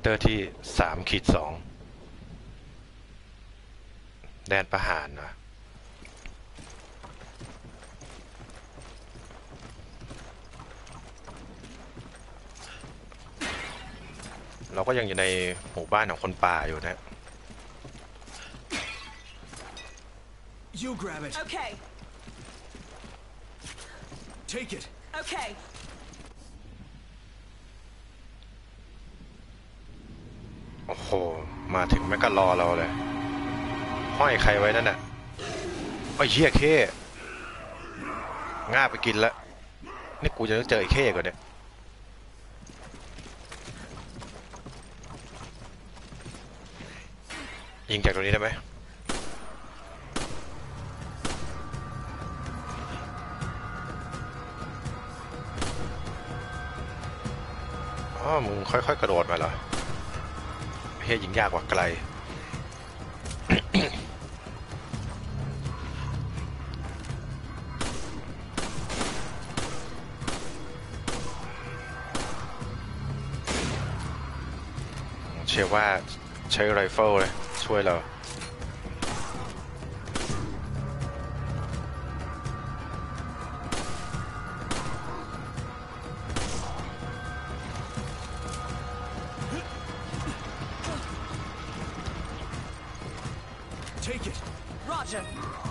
เตอร์ที่3-2แดนประหารนะเราก็ยังอยู่ในหมู่บ้านของคนป่าอยู่นะ You grab it. Okay. Take it. Okay. โอ้โหมาถึงแม่ก็รอเราเลยห้อยใครไว้นั่นน่ะไอ้เหี้ยเข้ง่าไปกินแล้วนี่กูจะต้องเจอไอ้เข้ก่อนเนี่ยยิงจากตรงนี้ได้ไหมอ๋อมึงค่อยๆกระโดดมาเหรอเฮ้ยยิงยากกว่าไกลเชื่อว่าใช้ไรเฟิลเลยช่วยเรา Take it. Roger.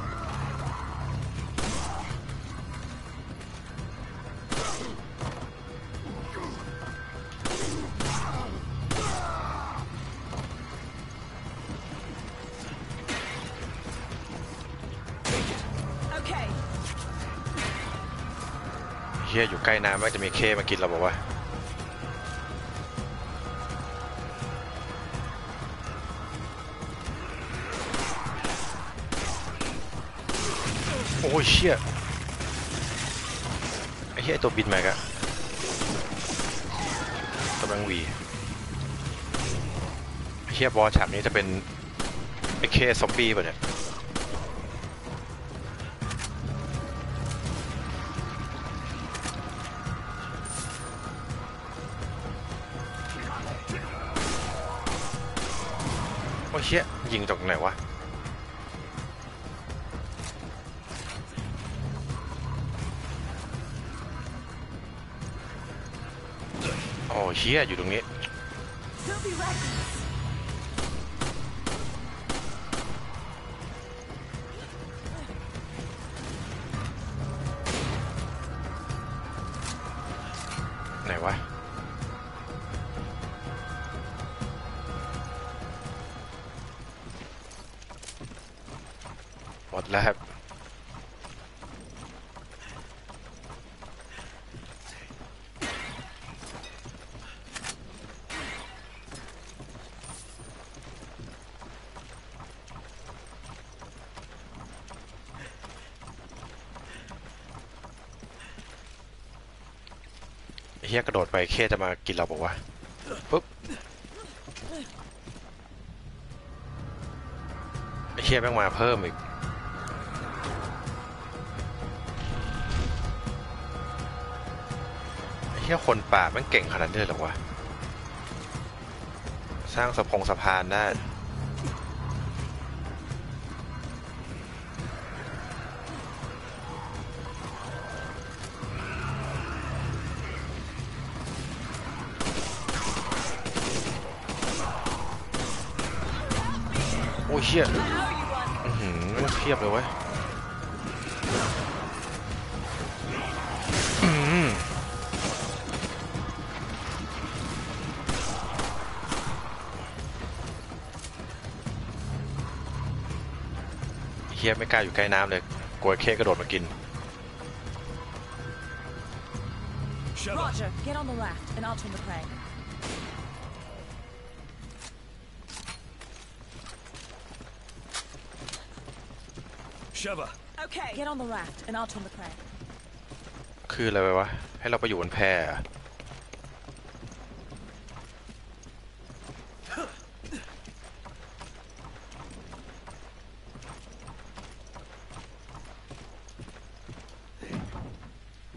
เฮียอยู่ใกล้น้ำว่าจะมีเคมากินเราบอกว่าโอ้ยเชี่ยไอ้เฮียตัวบินมากะกำลังวีเฮียบอลฉากนี้จะเป็นไอ้เคซอมบี้ป่ะเนี่ยโอ้ยเชี่ยยิงจากไหนวะโอ้เชี่ยอยู่ตรงนี้ไหนวะหมดแล้วครับเฮียกระโดดไปเคจะมากินเราบอกว่าปุ๊บเฮียแม่งมาเพิ่มอีกเฮียคนป่าแม่งเก่งขนาดนี้เลยหรอวะสร้างสะพานได้โอ้ยเชี่ยเพียบเลยเว้ยเฮียไม่กล้าอยู่ใกล้น้ำเลยกลัวเคกระโดดมากิน Roger. Get on the raft, and I'll turn the crank. Sheva. Okay. Get on the raft, and I'll turn the crank. คืออะไรวะให้เราไปอยู่บนแพ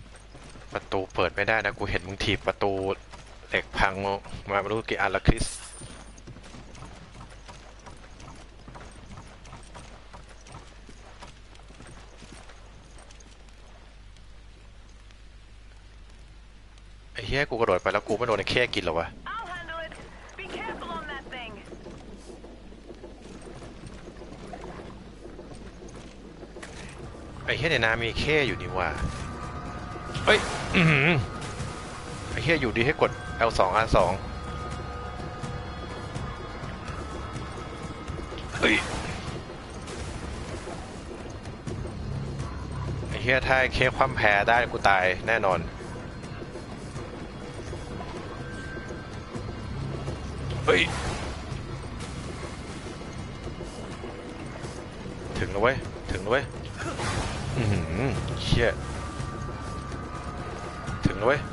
ประตูเปิดไม่ได้นะกูเห็นมึงถีบประตูเหล็กพังมาไม่รู้กี่อันละคริสไอ้เหี้ยกูกระโดดไปแล้วกูไม่โดนไอ้แค่กินเหรอวะ I'll handle it. Be careful on that thing. ไอ้เหี้ยในน้ำมีแค่อยู่นี่ว่าเฮ้ยอื้อหือไอ้เหี้ยอยู่ดีให้กด L2 R2 เฮ้ยไอ้เหี้ยถ้าไอ้แค่คว่ำแพ้ได้กูตายแน่นอนเฮ้ยถึงแล้วเว้ยถึงแล้วเว้ยอื้อหือเชี่ยถึงแล้วเว้ย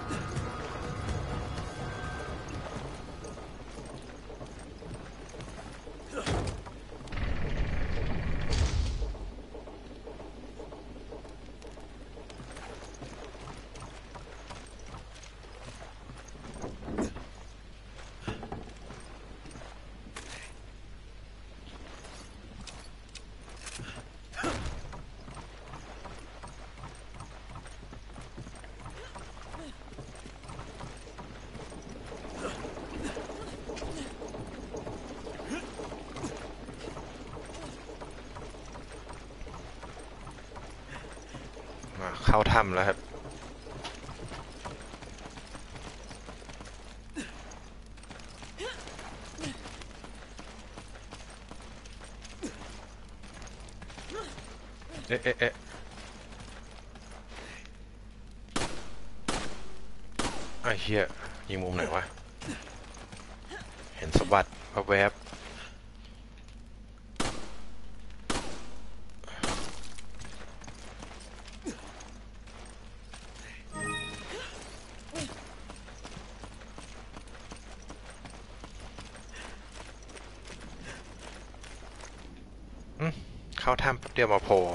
มาเข้าถ้ำแล้วครับเอ๊ะเอ๊ะเอ๊ะไอ้เหี้ยยิงมุมไหนวะเห็นสะบัดแวบเข้าถ้ำแป๊บเดียวมาโผล่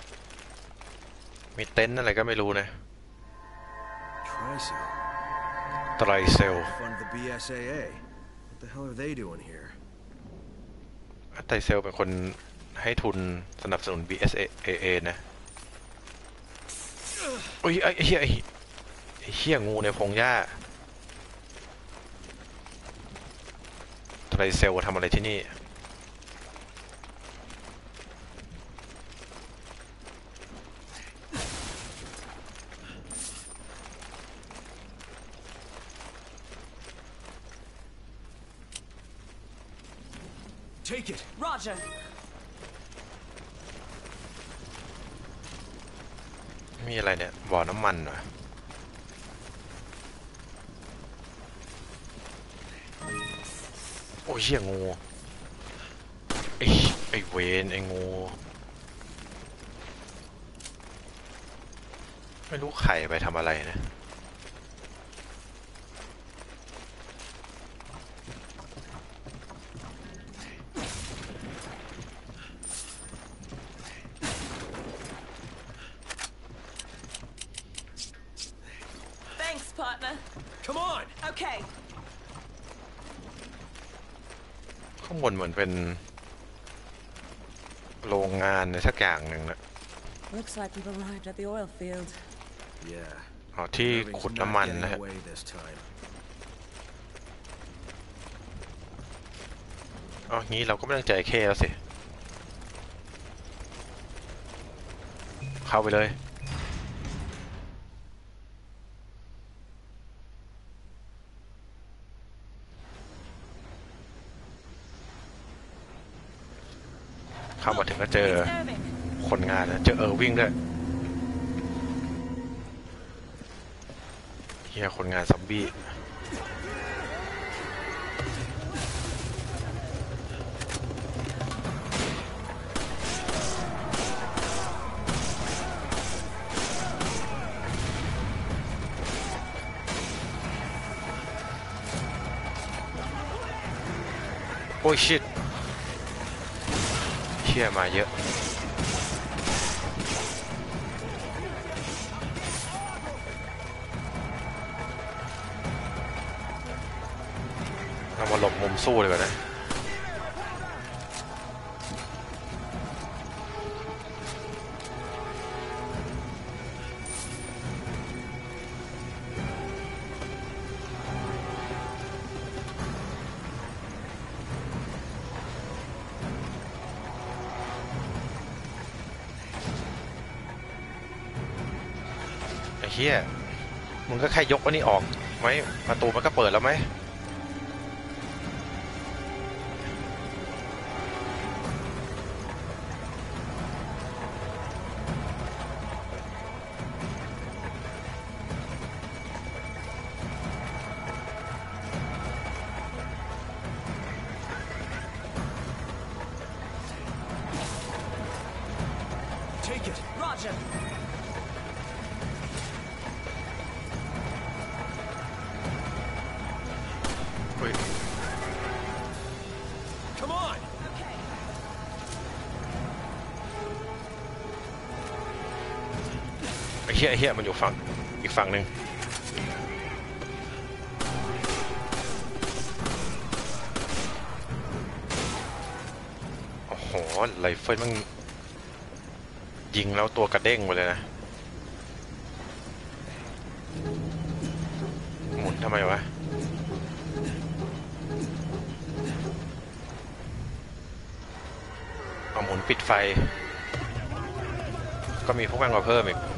มีเต็นท์อะไรก็ไม่รู้นะ Trycell. ไตรเซล Fund the BSAA. What the hell are they doing here? ไตรเซลเป็นคนให้ทุนสนับสนุน BSAA นะโอ้ยไอ้เหี้ยไอ้เหี้ยงูในพงหญ้าไตรเซลทำอะไรที่นี่ Take it. Roger. มีอะไรเนี่ยบ่อน้ำมันเหรอโอ้ยเหี้ยงูไอ้เวนไอ้งูไม่รู้ไข่ไปทำอะไรนะ Thanks, partner. Come on. Okay. ข้างบนเหมือนเป็นโรงงานในสักอย่างหนึ่งนะ Looks like we've arrived at the oil field. Yeah. อ๋อที่ขุดน้ำมันนะฮะ Away this time. อ๋องี้เราก็ไม่ต้องใจแค่แล้วสิ เข้าไปเลย เข้ามาถึงก็เจอ It's Irving. คนงานนะ เจอวิ่งด้วยเฮียคนงานซอมบี้ โอ้ยชิตเฮียมาเยอะเรามาหลบมุมสู้เลยก่อนนะเฮียมึงก็แค่ยกอันนี้ออกไหมประตูมันก็เปิดแล้วไหม Roger. เฮ้ย Come on! Okay. ไอ้เฮียมันอยู่ฝั่งอีกฝั่งหนึ่งโอ้โหไรเฟิลมันยิงแล้วตัวกระเด้งไปเลยนะหมุนทำไมวะเอาหมุนปิดไฟก็มีพวกแม่งมาเพิ่มอีก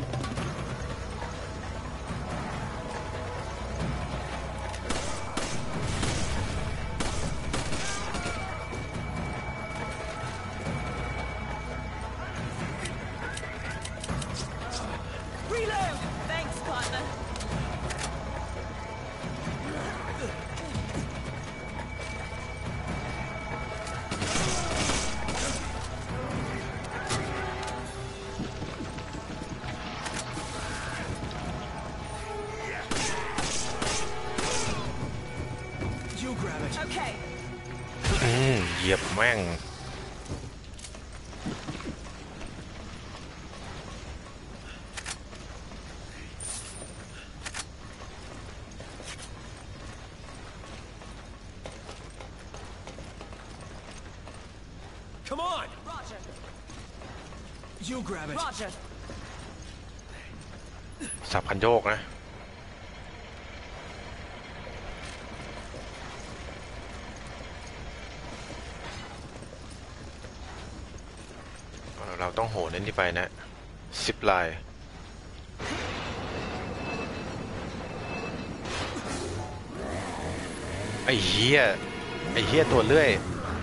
Thanks, partner. You grab it. Okay. เหยียบแม่ง Come on! Roger. You grab it. Roger. สับคันโยกนะเราต้องโหนนั่นที่ไปนะซิปไลน์ไอ้เหี้ยตัวเลื่อย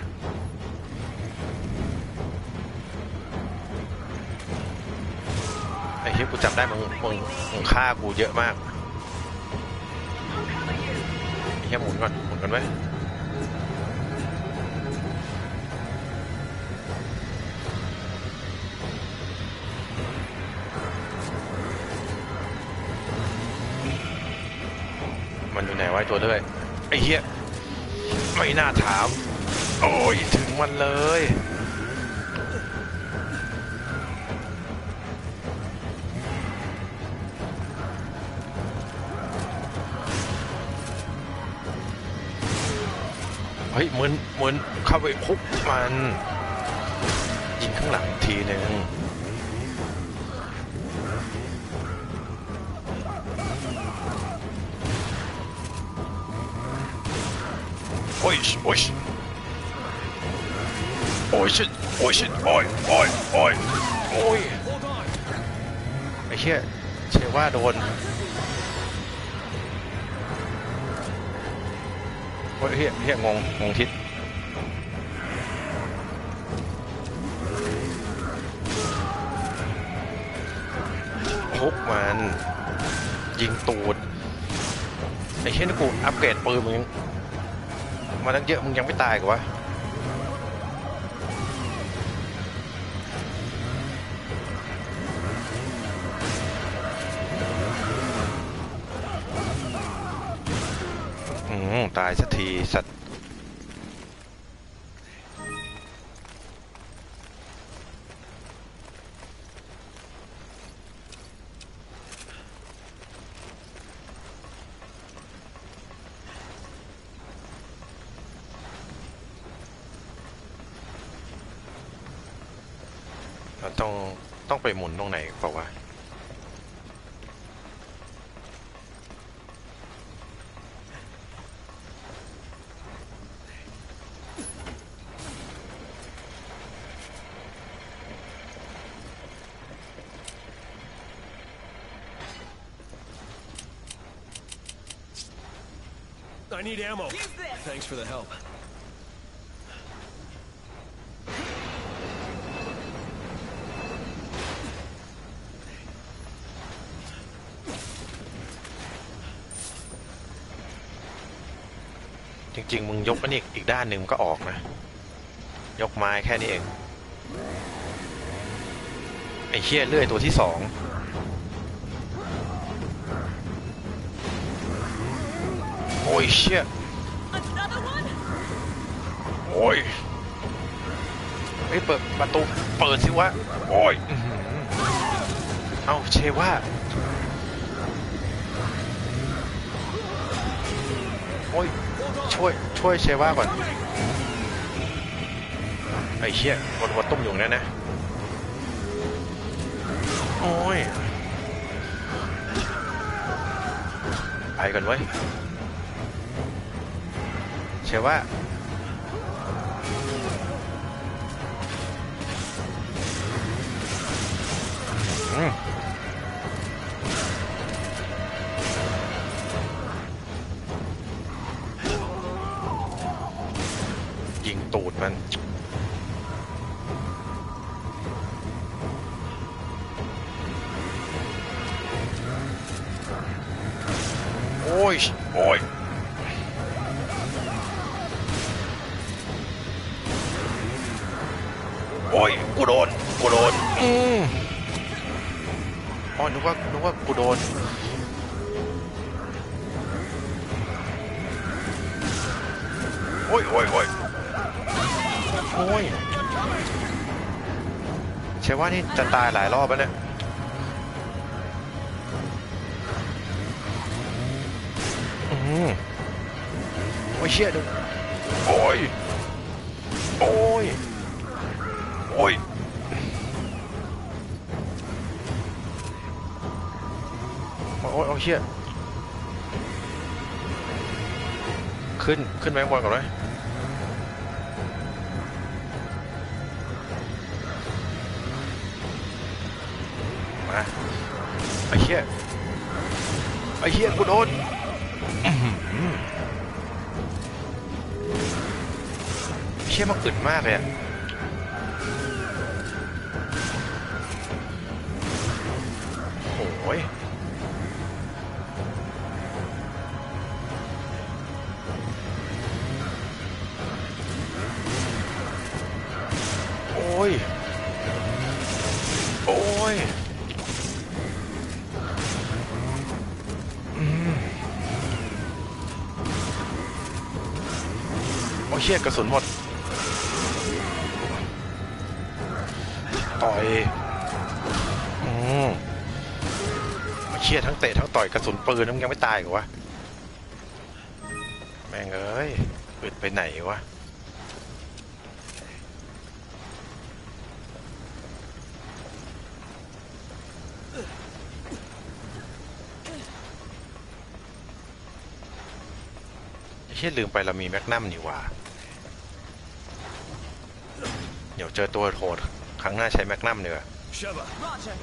ไอ้เหี้ยกูจับได้มึงฆ่ากูเยอะมากไอ้เหี้ยหมุนก่อนไหมมันอยู่ไหนวะตัวเลื่อยไอ้เหี้ยไม่น่าถามโอ้ยถึงมันเลยเฮ้ยมึนเข้าไปคุกมันยิงข้างหลังทีนึงโอ้ยโอ้ยโอ้ยชิโอ้ยชิโอ้ยโอ้ยโอ้ยโอ้ยไอ้เหี้ยเชว่าโดนโอ้ยเหี้ยงงทิศพุกมันยิงตูดไอ้เหี้ยนี่กูอัปเกรดปืนมึงมาตั้งเยอะมึงยังไม่ตายกว่าตายสักทีสัตว์เราต้องไปหมุนตรงไหนเปล่าวะ I need ammo. Use this. Thanks for the help. จริงๆมึงยกมันอีกด้านหนึ่งก็ออกนะยกไม้แค่นี้เองไอ้เหี้ยเลื่อยตัวที่สองโอ้ยเชี่ย Another one? โอ้ยเฮ้ยเปิดประตูเปิดสิวะโอ้ยอื้อหือเอ้าเชว่าโอ้ยช่วยเชว่าก่อนไอ้เชี่ยวัดตุ้มอยู่นั่นนะโอ้ยไปกันเว้ยเชว่ายิงตูดมันโอ้ยโอ้ยโอ้ยกูโดนอ๋อนึกว่ากูโดนโอ้ยเชื่อว่านี่จะตายหลายรอบแล้วเนี่ยโอ้ยเชี่ยดูโอ้ยเชี่ยขึ้นไปข้างบนก่อนเลยมาไอ้เชี่ยกูโดนเชี่ยมันอึดมากเลยอะโอ้ยเชี่ยกระสุนหมดต่อยเชี่ยทั้งเตะทั้งต่อยกระสุนปืนมันยังไม่ตายเหรอวะแม่งเอ้ยปืนไปไหนวะเชี่ยลืมไปเรามีแมกนัมนี่หว่าเดี๋ยวเจอตัวโหดครั้งหน้าใช้แมกนัมเนีกว่ย Roger.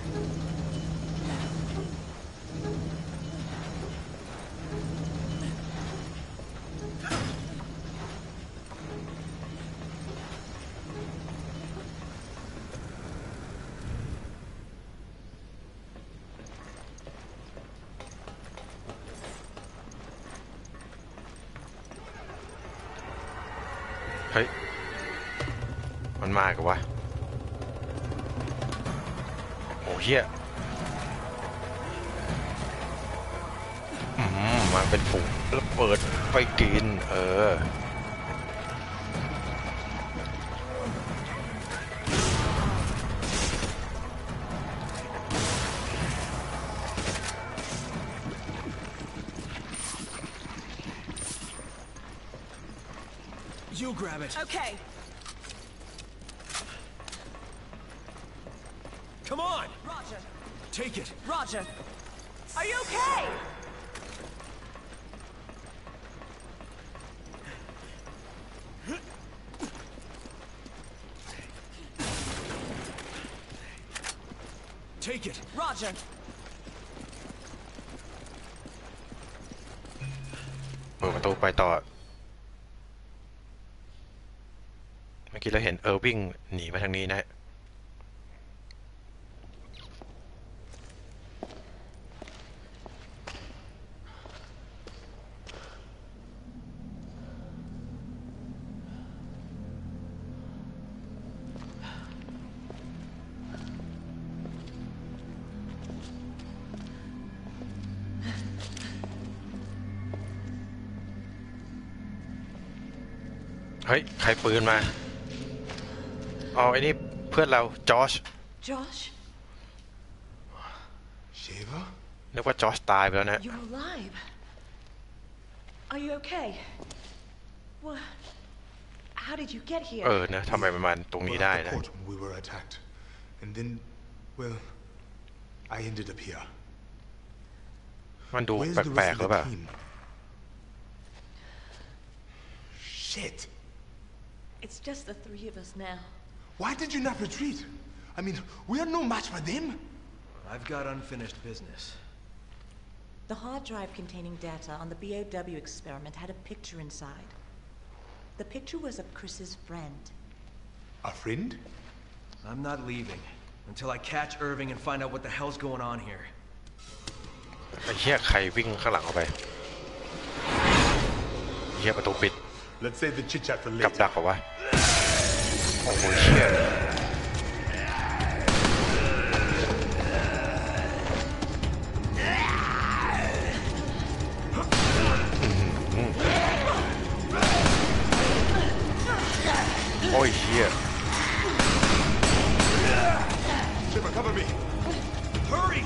เฮ้ยมันมากับวะโอ้เหี้ยมาเป็นฝูงแล้วเปิดไปกิน You grab it. Okay. Come on. Roger. Take it. Roger. Are you okay? Take it. Roger. เปิดประตูไปต่อเมื่อกี้เราเห็นวิ่งหนีมาทางนี้นะเฮ้ยใครปืนมาอ๋อไอ้นี่เพื่อนเราจอช Josh, Sheva? นึกว่าจอชตายไปแล้วนะ you're alive. Are you okay? What? How did you get here? นะทำไมมันมาตรงนี้ We're ได้ at the นะ port when we were attacked. And then, well, I ended up here. มันดู Where's แ the ปล rest ก of ๆหรือ the เปล่า team? Shit. It's just the three of us now. Why did you not retreat? I mean, we are no match for them. I've got unfinished business. The hard drive containing data on the BOW experiment had a picture inside. The picture was of Chris's friend. A friend? I'm not leaving until I catch Irving and find out what the hell's going on here. ไอ้เหี้ยใครวิ่งข้างหลังออกไปเหี้ยประตูปิด Let's save the chit chat for กับ later. ดักเหรอวะโอ้โหเชี่ยโอ้ยเชี่ย Sheva, cover me. Hurry!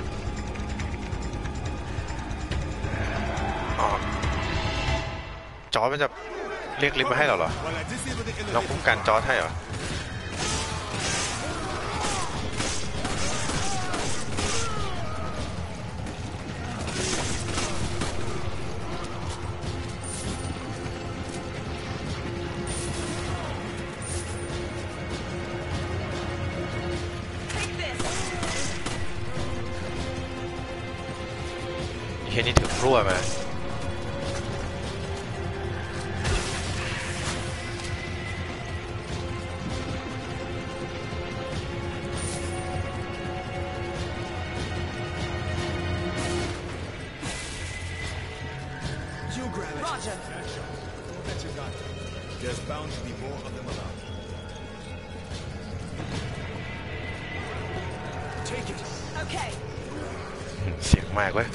จอร์จมันจะเรียกลิฟต์มาให้เราเหรอ While I disable the เรา elevator. คุ้มกันจอร์จให้เหรอเฮียนี่ถือพลั่วมา You grab it. Roger. There's bound to be more of them around. Take it. Okay. เสียงมากเว้ย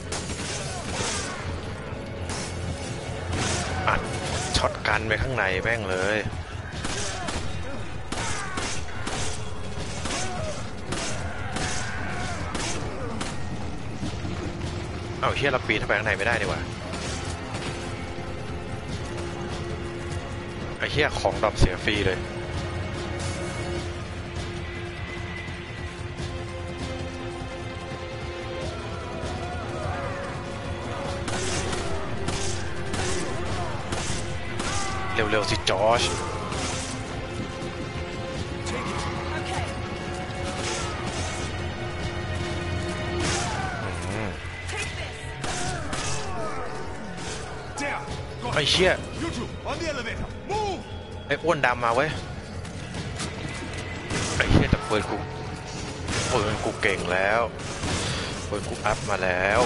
อัดช็อตกันไปข้างในแม่งเลยเอาเฮียเราปีนเข้าไปข้างในไม่ได้ดีกว่าไอ้เฮียของดรอปเสียฟรีเลยเร็วๆสิจอร์จ Okay. ไอ้เชี่ย You two, on the elevator. Move! ไอ้อ้วนดำมาเว้ยไอ้เชี่ยแต่ปืนกูเก่งแล้วปืนกูอัพมาแล้ว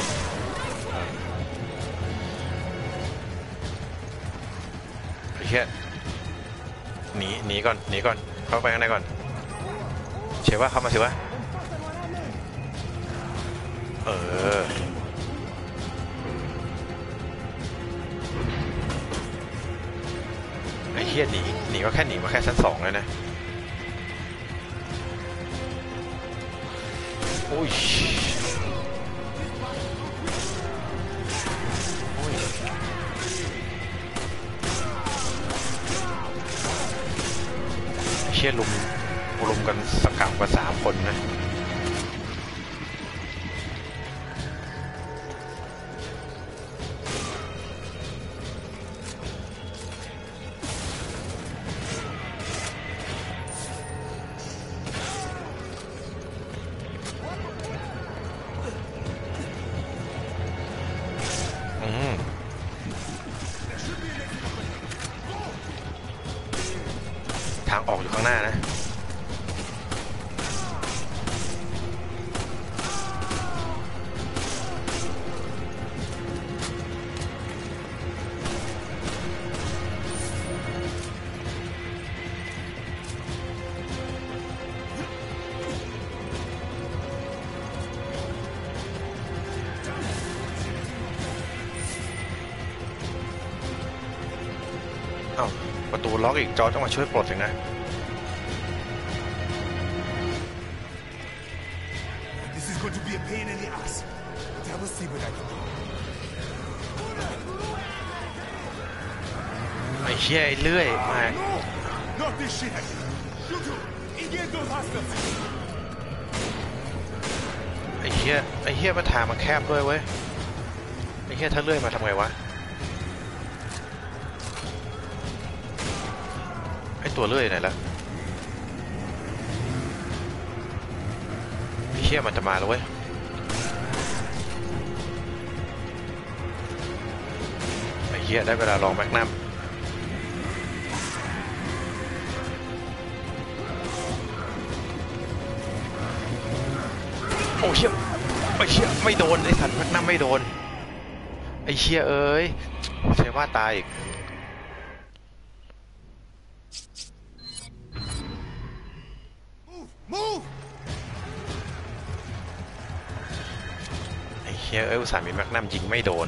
ไอ้เชี่ยหนีก่อนเข้าไปข้างในก่อนเชื่อว่าเข้ามาสิวะไอ้เชี่ยหนีก็แค่หนีมาแค่ชั้น2เลยนะโอ้ยเชี่ยลุมกันสกัดกว่า3 คนนะทางออกอยู่ข้างหน้านะเอ้าประตูล็อกอีกจอร์จต้องมาช่วยปลดเลยนะ This is going to be a pain in the ass, but I will see what I can do. ไอ้เหี้ยไอ้เลื่อยมา No, not this shit again. Shuto, engage those hostiles. ไอ้เหี้ยมาทางมันแคบด้วยเว้ยไอ้เหี้ยถ้าเลื่อยมาทำไงวะไอ้ตัวเลื่อยไหนละไอ้เหี้ยมันจะมาแล้วเว้ยไอ้เหี้ยได้เวลาลองแมกนัมโอ้เหี้ยไอ้เหี้ยไม่โดนไอ้สัตว์แมกนัมไม่โดนไอ้เหี้ยเอ้ยเซว่าตายอีก Move! ไอ้เหี้ยเอ้ยอุตส่าห์มีแมกนัมยิงไม่โดน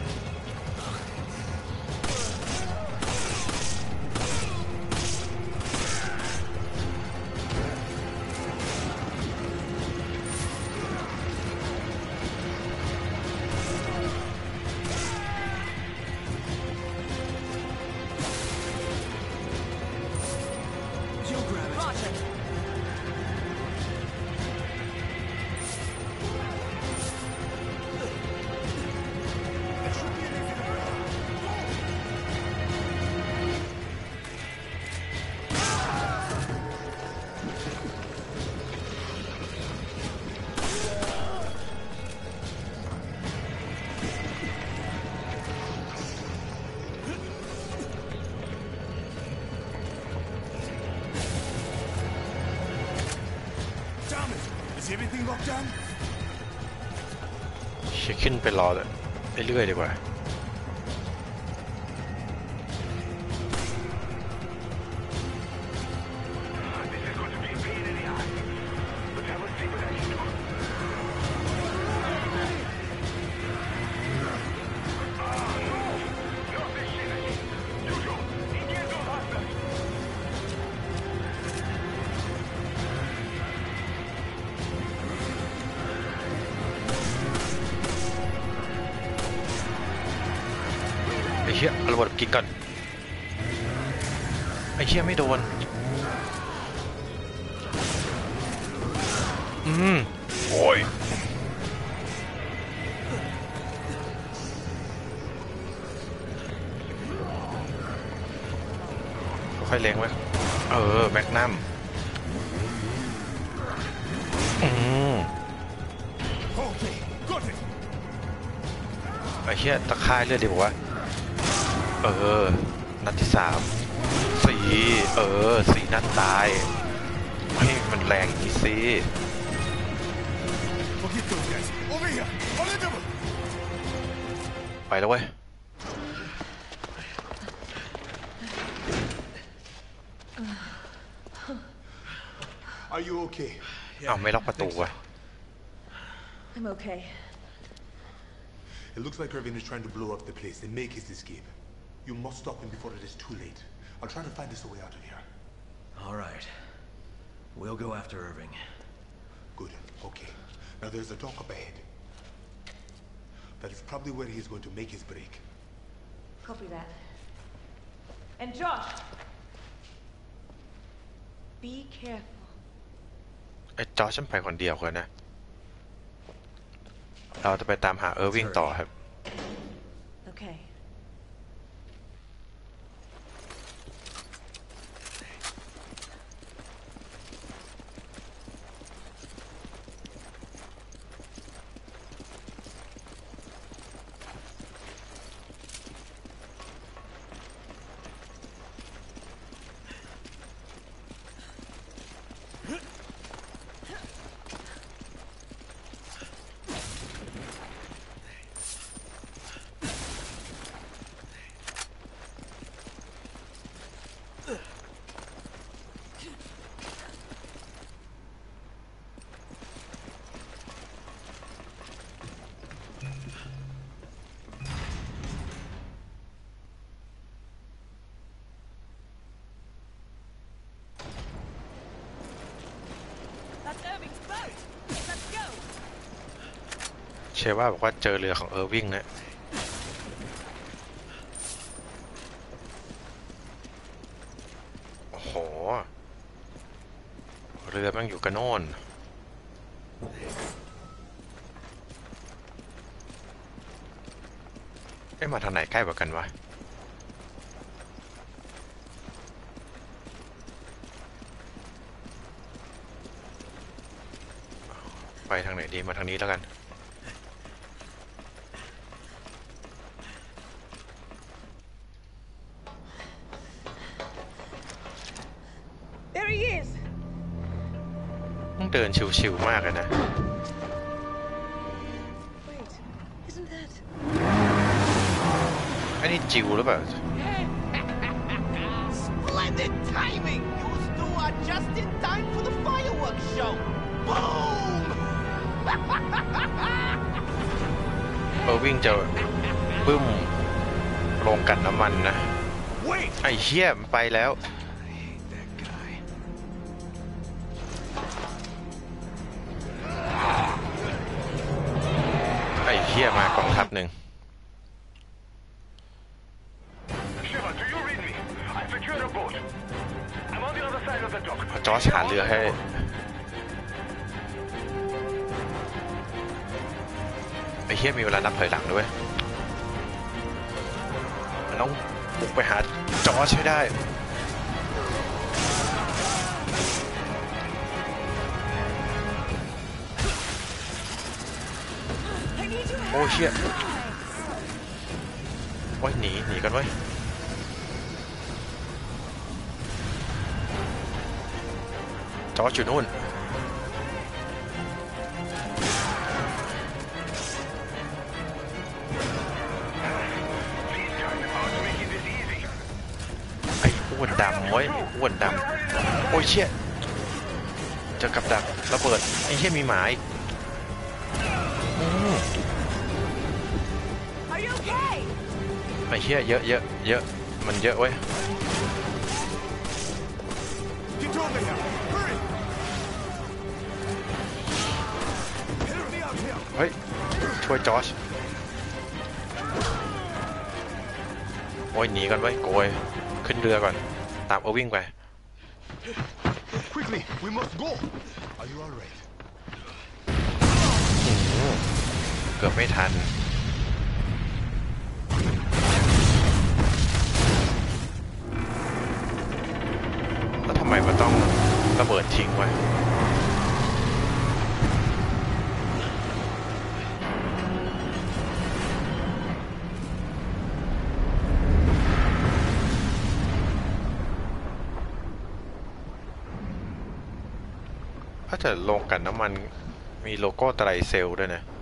Is everything locked down? เช็คขึ้นไปรอเลยเรื่อยๆดีกว่าไอ้เหี้ยเอาระเบิดกินก่อนไอ้เหี้ยไม่โดนโอ้ยค่อยๆเล็งไว้แมกนัม Okay, got it. ไอ้เหี้ยตะคายเลือดดีบอกว่านัดที่4นัดตายให้มันแรงอย่างนี้สิ Forget those guys. Over here. On the double. ไปแล้วเว้ย Are you okay? เอาไม่ล็อกประตูวะ I'm okay. It looks like Irving is trying to blow up the place and make his escape. You must stop him before it is too late. I'll try to find us a way out of here. All right. We'll go after Irving. Good. Okay. Now there's a dock up ahead. That is probably where he's going to make his break. Copy that. And Josh! Be careful. ไอ้จอร์จฉันไปคนเดียวกันนะ เราจะไปตามหาเออร์วิงต่อครับ Okay. ว่าบอกว่าเจอเรือของเออร์วิงนะโอ้โหเรือมันอยู่กันโน่นมาทางไหนใกล้กว่ากันวะไปทางไหนดีมาทางนี้แล้วกัน There he is. ต้องเดินชิวๆมากเลยนะ Wait, isn't that? อันนี้จิวหรือเปล่า Splendid timing! You two are just in time for the fireworks show! Boom! เออร์วิงจะบึ้มโรงกลั่นน้ำมันนะ Wait! ไอ้เหี้ยมันไปแล้ว I hate that guy. ไอ้เหี้ยมากองทัพหนึ่ง Shiva, do you read me? I secured a boat. I'm on the other side of the dock. จอร์จหาเรือให้ไอ้เหี้ยมีเวลานับถอยหลังด้วยมันต้องบุกไปหาจอร์จให้ได้โอ้เชี่ยโอ้ยหนีกันไว้ยจอร์จอยู่นู่นไอ้อ้วนดำไว้ยอ้วนดำโอ้ยเชี่ยเจอกับดักระเบิดไอ้เชี่ยมีหมาอีก Are you okay? ไอ้เชี่ยเยอะมันเยอะเว้ย Get over here! Hurry! Help me out here! เฮ้ยช่วยจอร์จโอ้ยหนีกันไว้โกยขึ้นเรือก่อนตามเออร์วิ่งไป Quickly, we must go. Are you all right? เกือบไม่ทันแล้วทำไมมันต้องระเบิดทิ้งไว้ถ้าจะลงกันน้ำมันมีโลโก้ไตรเซลด้วยนะ